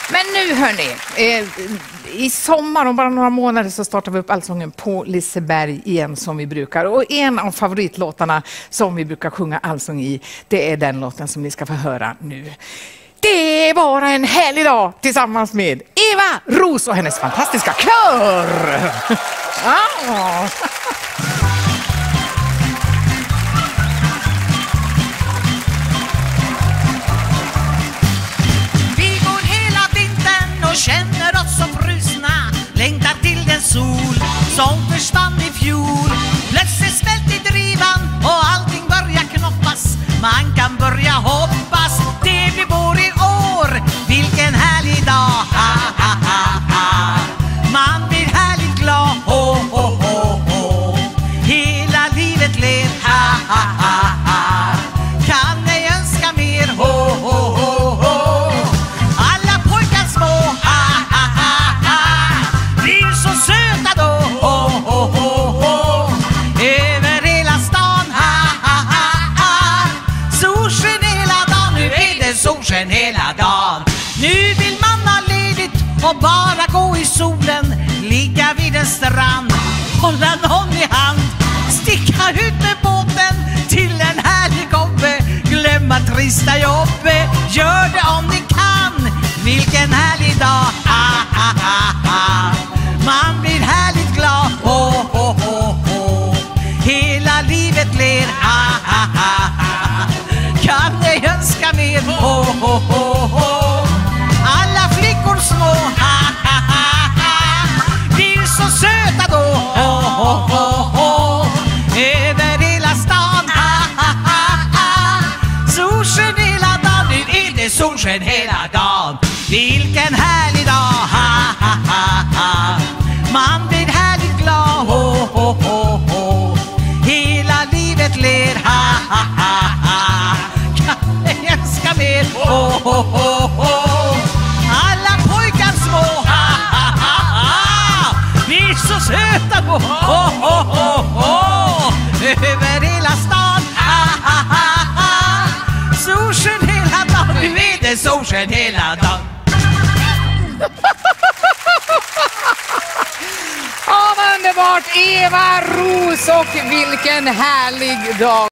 Men nu hörni, i sommar om bara några månader så startar vi upp Allsången på Liseberg igen som vi brukar. Och en av favoritlåtarna som vi brukar sjunga allsång i, det är den låten som ni ska få höra nu. Det är bara en härlig dag tillsammans med Eva Ros och hennes fantastiska kör. Och känner oss som frusna, längtar till den sol som försvann i fjol. Plötsligt smält i drivan och allting börjar knoppas. Man kan börja hoppas, det blir vår i år. Vilken härlig dag, ha, ha, ha, ha. Man blir härligt glad, ho, ho, ho, ho. Hela livet ler, ha, ha, ha, ha. Kan jag önska mer, ho, ho, ho, ho. Solsken hela dagen. Nu vill man ha ledigt och bara gå i solen, ligga vid en strand, hålla någon i hand, sticka ut med båten till en härlig gobbe, glömma trista jobbet, gör det om ni kan. Vilken härlig dag, ha, ha, ha, ha. Man blir härligt glad, ho, ho, ho, ho. Hela livet ler, ha, ha, ha, ha. Kan jag önska mer, ho, ho, ho, ho. Alla flickor små, ha, ha, ha, ha. Blir så söta då, ho, ho, ho, ho. Över hela stan, ha, ha, ha, ha. Solsken hela dagen, nu är det solsken hela dagen. Vilken härlig dag, ha, ha, ha, ha. Man blir härligt glad, ho, ho, ho, ho. Hela livet ler, ha, ha, ha, ha. Ho, ho, ho, ho. Alla pojkar små, ha, ha, ha, ha. Vi är så söta då, ho, ho, ho, ho. Över hela stan, ha, ha, ha, ha. Solsken hela dagen, nu är det solsken hela dagen. Vad underbart, Eva Ros, och vilken härlig dag.